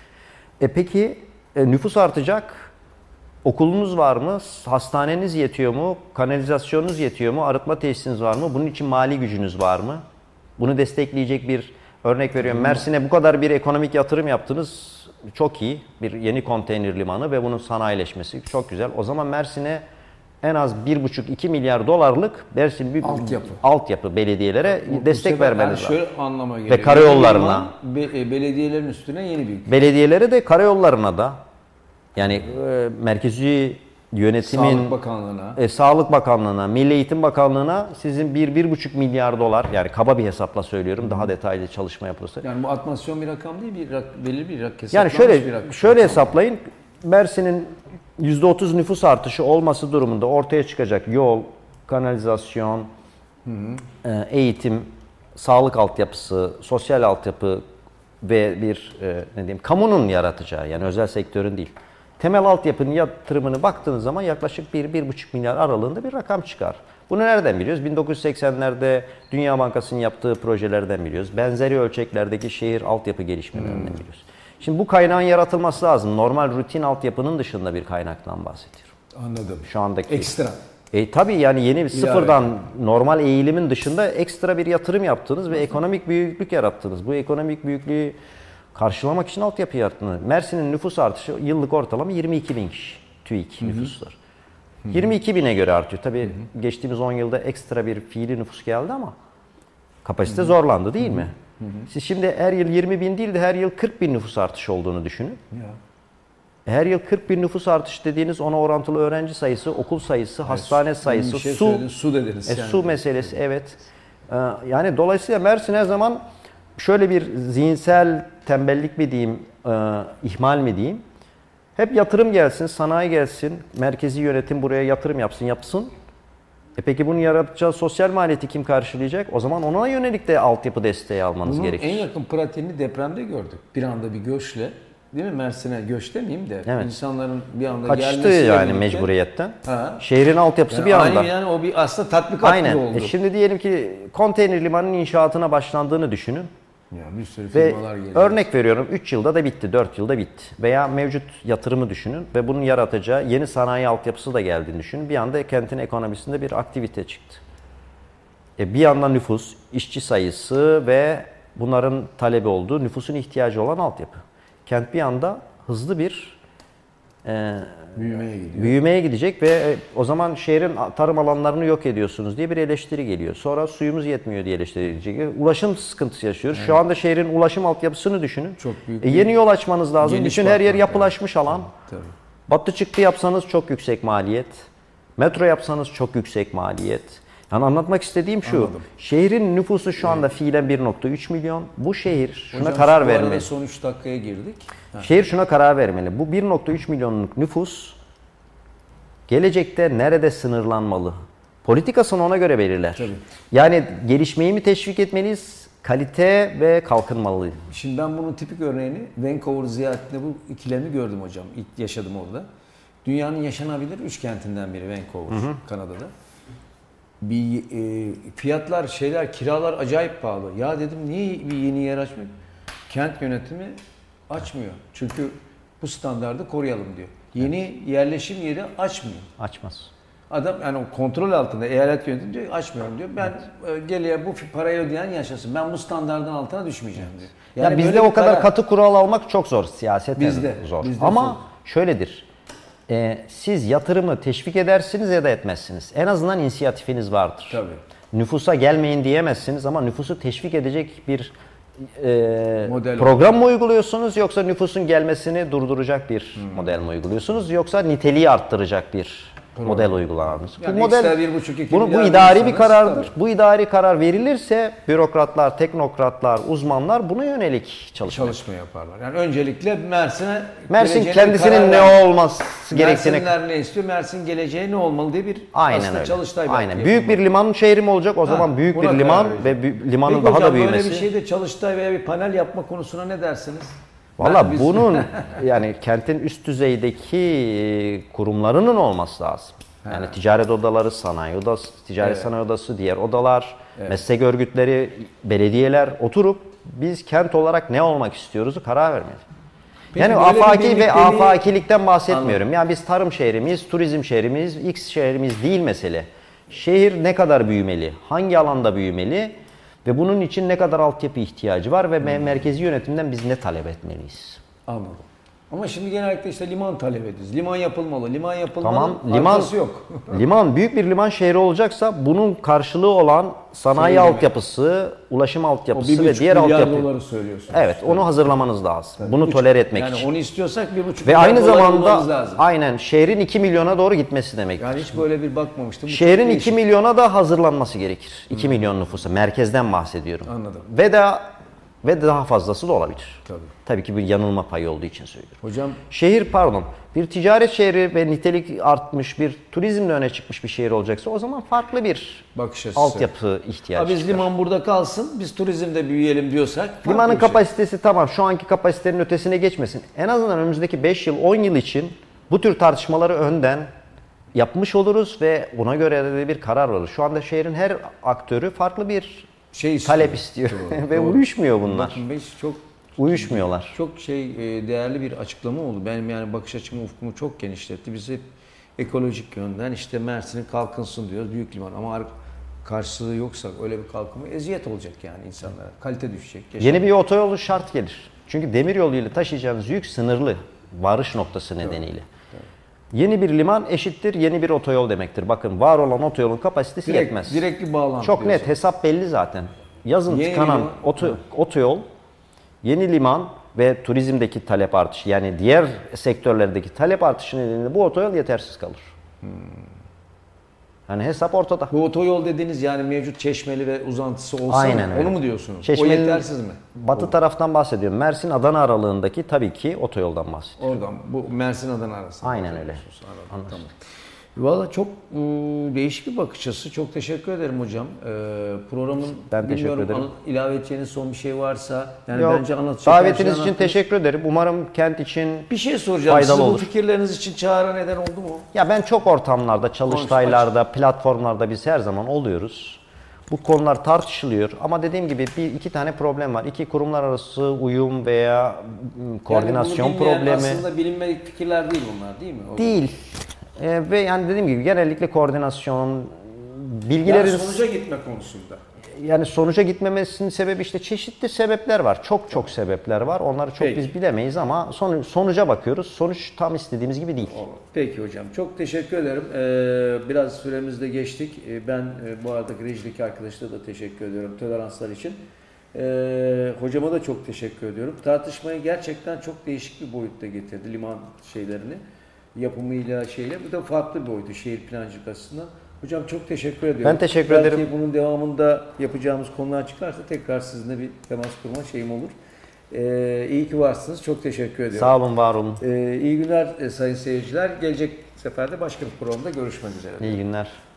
E peki e, nüfus artacak. Okulunuz var mı? Hastaneniz yetiyor mu? Kanalizasyonunuz yetiyor mu? Arıtma tesisiniz var mı? Bunun için mali gücünüz var mı? Bunu destekleyecek bir örnek veriyorum. Mersin'e bu kadar bir ekonomik yatırım yaptınız. Çok iyi. Bir yeni konteyner limanı ve bunun sanayileşmesi çok güzel. O zaman Mersin'e en az bir buçuk iki milyar dolarlık Mersin bir altyapı, altyapı belediyelere bu, destek bu vermeniz lazım. Şöyle anlama geliyor. Ve karayollarına. Be, belediyelerin üstüne yeni bir. Belediyelere de karayollarına da. Yani e, merkezi yönetimin, Sağlık Bakanlığı'na, e, Sağlık Bakanlığı'na, Milli Eğitim Bakanlığı'na sizin bir bir buçuk milyar dolar, yani kaba bir hesapla söylüyorum, daha detaylı çalışma yapılırsa. Yani bu atmasyon bir rakam değil, bir rak, belirli bir rakam. Yani şöyle bir rakam. şöyle hesaplayın. Mersin'in yüzde otuz nüfus artışı olması durumunda ortaya çıkacak yol, kanalizasyon, hı hı. eğitim, sağlık altyapısı, sosyal altyapı ve bir e, ne diyeyim, kamunun yaratacağı, yani özel sektörün değil. Temel altyapının yatırımını baktığınız zaman yaklaşık bir bir buçuk milyar aralığında bir rakam çıkar. Bunu nereden biliyoruz? bin dokuz yüz seksenlerde Dünya Bankası'nın yaptığı projelerden biliyoruz. Benzeri ölçeklerdeki şehir altyapı gelişmelerinden hmm. biliyoruz. Şimdi bu kaynağın yaratılması lazım. Normal rutin altyapının dışında bir kaynaktan bahsediyorum. Anladım. Şu andaki. Ekstra. E, tabii yani yeni bir sıfırdan yani. Normal eğilimin dışında ekstra bir yatırım yaptınız ve ekonomik büyüklük yarattınız. Bu ekonomik büyüklüğü karşılamak için altyapı yarattınız. Mersin'in nüfus artışı yıllık ortalama yirmi iki bin kişi. TÜİK nüfuslar. Hı-hı. yirmi iki bine göre artıyor. Tabii Hı-hı. geçtiğimiz on yılda ekstra bir fiili nüfus geldi ama kapasite Hı-hı. zorlandı değil Hı-hı. mi? Hı-hı. Siz şimdi her yıl yirmi bin değil de her yıl kırk bin nüfus artışı olduğunu düşünün. Ya. Her yıl kırk bin nüfus artışı dediğiniz ona orantılı öğrenci sayısı, okul sayısı, evet, hastane sayısı, şey su, söyledin, su dediniz. E, yani. Su meselesi evet. Ee, yani dolayısıyla Mersin her zaman şöyle bir zihinsel tembellik mi diyeyim, e, ihmal mi diyeyim. Hep yatırım gelsin, sanayi gelsin, merkezi yönetim buraya yatırım yapsın, yapsın. E peki bunu yaratacağı sosyal maliyeti kim karşılayacak? O zaman ona yönelik de altyapı desteği almanız Bunun gerekir. En yakın pratiğini depremde gördük. Bir anda bir göçle, değil mi? Mersin'e göç demeyeyim de evet. insanların bir anda kaçtı gelmesiyle yani birlikte, mecburiyetten. Ha. Şehrin altyapısı yani bir anda. Aynen yani o bir aslında tatbikat Aynen. gibi oldu. E şimdi diyelim ki konteyner limanının inşaatına başlandığını düşünün. Ya bir sürü ve firmalar geliyor. Örnek veriyorum üç yılda da bitti, dört yılda bitti. Veya mevcut yatırımı düşünün ve bunun yaratacağı yeni sanayi altyapısı da geldiğini düşünün. Bir anda kentin ekonomisinde bir aktivite çıktı. E bir yandan nüfus, işçi sayısı ve bunların talebi olduğu nüfusun ihtiyacı olan altyapı. Kent bir anda hızlı bir e, büyümeye gidiyor. Büyümeye gidecek ve e, o zaman şehrin tarım alanlarını yok ediyorsunuz diye bir eleştiri geliyor. Sonra suyumuz yetmiyor diye eleştiri geliyor. Ulaşım sıkıntısı yaşıyoruz. Evet. Şu anda şehrin ulaşım altyapısını düşünün. Çok büyük. E, yeni yol açmanız lazım. Bütün her yer yapılaşmış yani. alan. Tabii, tabii. Battı çıktı yapsanız çok yüksek maliyet. Metro yapsanız çok yüksek maliyet. Yani anlatmak istediğim şu. Anladım. Şehrin nüfusu şu anda evet. fiilen bir nokta üç milyon. Bu şehir şuna Hocam, karar vermeli. Son üç dakikaya girdik. Şehir şuna karar vermeli. Bu bir nokta üç milyonluk nüfus gelecekte nerede sınırlanmalı? Politikasını ona göre belirler. Tabii. Yani gelişmeyi mi teşvik etmeliyiz? Kalite ve kalkınmalı. Şimdi ben bunun tipik örneğini Vancouver ziyaretinde bu ikilemi gördüm hocam. İlk yaşadım orada. Dünyanın yaşanabilir üç kentinden biri Vancouver, hı hı. Kanada'da. Bir e, fiyatlar, şeyler, kiralar acayip pahalı. Ya dedim niye bir yeni yer açmıyor? Kent yönetimi açmıyor. Çünkü bu standardı koruyalım diyor. Yeni evet. yerleşim yeri açmıyor. Açmaz. Adam yani kontrol altında eyalet yönetimi diyor açmıyorum diyor. Ben evet. geriye bu parayı ödeyen yaşasın. Ben bu standardın altına düşmeyeceğim diyor. Yani ya bizde o kadar karar... katı kural almak çok zor. Siyaseten bizde, zor. Bizde Ama zor. şöyledir. e, siz yatırımı teşvik edersiniz ya da etmezsiniz. En azından inisiyatifiniz vardır. Tabii. Nüfusa gelmeyin diyemezsiniz ama nüfusu teşvik edecek bir e, Model program mı uyguluyorsunuz yoksa nüfusun gelmesini durduracak bir Hmm. model mi uyguluyorsunuz yoksa niteliği arttıracak bir Program. model uygulamamız. Yani bu model bir buçuk, iki bunu, bu milyar idari bir insanız, karardır. tabii. Bu idari karar verilirse bürokratlar, teknokratlar, uzmanlar buna yönelik çalışma. Çalışma yaparlar. Yani öncelikle Mersin'e Mersin geleceğine bir kendisinin karar ne ver- olması gerektiğine. Mersinler ne istiyor? Mersin geleceği ne olmalı diye bir Aynen aslında öyle. çalıştay belki Aynen. yapılmalı. Büyük bir liman şehri mi olacak? O Ha, zaman büyük buna bir karar liman vereceğiz. ve bü- limanın Peki daha hocam, da büyümesi. böyle bir şeyde çalıştay veya bir panel yapma konusuna ne dersiniz? Valla Ben- biz- bunun yani kentin üst düzeydeki e, kurumlarının olması lazım. Yani ticaret odaları, sanayi odası, ticaret Evet. sanayi odası, diğer odalar, meslek örgütleri, belediyeler oturup biz kent olarak ne olmak istiyoruzu karar vermeli. Peki Yani böyle bir afaki ve birlikteliği- afakilikten bahsetmiyorum. Yani biz tarım şehrimiz, turizm şehrimiz, X şehrimiz değil mesele. Şehir ne kadar büyümeli, hangi alanda büyümeli ve bunun için ne kadar altyapı ihtiyacı var ve me- merkezi yönetimden biz ne talep etmeliyiz? Anladım. Ama şimdi genellikle işte liman talep ediyoruz. Liman yapılmalı. Liman yapılmalı. Tamam, liman Arkası yok. liman büyük bir liman şehri olacaksa bunun karşılığı olan sanayi Söyleme. altyapısı, ulaşım O altyapısı bir ve buçuk diğer milyar altyapı. doları söylüyorsunuz. Evet, onu hazırlamanız lazım. Bunu Bir tolere buçuk- etmek yani için. onu istiyorsak bir buçuk Ve milyar aynı dolar zamanda bulmamız lazım. aynen şehrin iki milyona doğru gitmesi demek. Yani hiç böyle bir bakmamıştım. Bu çok Şehrin değişik. iki milyona da hazırlanması gerekir. iki milyon nüfusa, merkezden bahsediyorum. Anladım. Ve de ve daha fazlası da olabilir. Tabii. Tabii ki bir yanılma payı olduğu için söylüyorum. Hocam Şehir pardon, bir ticaret şehri ve nitelik artmış bir turizmle öne çıkmış bir şehir olacaksa o zaman farklı bir bakış açısı. altyapı ihtiyacı Ha, biz çıkar. liman burada kalsın, biz turizmde büyüyelim diyorsak. farklı Limanın bir şey. kapasitesi tamam şu anki kapasitenin ötesine geçmesin. En azından önümüzdeki beş yıl on yıl için bu tür tartışmaları önden yapmış oluruz ve ona göre de bir karar alırız. Şu anda şehrin her aktörü farklı bir şey istiyor. talep istiyor Doğru, ve doğru. uyuşmuyor bunlar. Bakın beş çok Uyuşmuyorlar. çok şey e, değerli bir açıklama oldu. Benim yani bakış açımı, ufkumu çok genişletti. Biz hep ekolojik yönden işte Mersin'in kalkınsın diyoruz, büyük liman ama ar- karşılığı yoksa öyle bir kalkınma eziyet olacak yani insanlara. Kalite düşecek. yaşam- Yeni bir otoyolu şart gelir. Çünkü demir yoluyla taşıyacağınız yük sınırlı. Varış noktası nedeniyle. Yeni bir liman eşittir yeni bir otoyol demektir. Bakın var olan otoyolun kapasitesi direkt, yetmez. direkt bir bağlantı. Çok net diyorsun. hesap belli zaten. Yazın Yeni tıkanan liman- oto, otoyol, yeni liman ve turizmdeki talep artışı yani diğer sektörlerdeki talep artışı nedeniyle bu otoyol yetersiz kalır. Yani hesap ortada. Bu otoyol dediğiniz yani mevcut Çeşmeli ve uzantısı olsa Aynen mı? öyle. Onu mu diyorsunuz? Çeşmeli'nin O yetersiz mi? Batı taraftan bahsediyorum. Mersin-Adana aralığındaki tabii ki otoyoldan bahsediyorum. Oradan bu Mersin Adana arasında. Aynen öyle. Anladım. Tamam. Valla çok ıı, değişik bir bakış açısı. Çok teşekkür ederim hocam. Ee, programın Ben teşekkür bilmiyorum, ederim. an- ilave edeceğiniz son bir şey varsa yani Yok, bence anlatacak her davetiniz şeyi için anlattınız. teşekkür ederim. Umarım kent için Bir şey soracağım. faydalı Sizi bu olur. fikirleriniz için çağıran neden oldu mu? Ya ben çok ortamlarda, çalıştaylarda, platformlarda biz her zaman oluyoruz. Bu konular tartışılıyor ama dediğim gibi bir iki tane problem var. İki kurumlar arası uyum veya m, koordinasyon yani bunu bilmeyen, problemi aslında bilinmedik fikirler değil bunlar değil mi? O- değil. Ee, ve yani dediğim gibi genellikle koordinasyon, Yani bilgilerin sonuca gitme konusunda. yani sonuca gitmemesinin sebebi işte çeşitli sebepler var. Çok çok sebepler var. Onları çok Peki. biz bilemeyiz ama sonu- sonuca bakıyoruz. Sonuç tam istediğimiz gibi değil. Peki hocam. Çok teşekkür ederim. Ee, biraz süremizde geçtik. Ee, ben e, bu arada rejideki arkadaşlara da teşekkür ediyorum toleranslar için. Ee, hocama da çok teşekkür ediyorum. Tartışmayı gerçekten çok değişik bir boyutta getirdi liman şeylerini. Yapımıyla şeyle. Bu da farklı bir boyutu şehir plancılık açısından. Hocam çok teşekkür ediyorum. Ben teşekkür Belki ederim. bunun devamında yapacağımız konular çıkarsa tekrar sizinle bir temas kurma şeyim olur. Ee, iyi ki varsınız. Çok teşekkür ediyorum. Sağ olun, var olun. Ee, iyi günler e, sayın seyirciler. Gelecek seferde başka bir programda görüşmek üzere. İyi günler.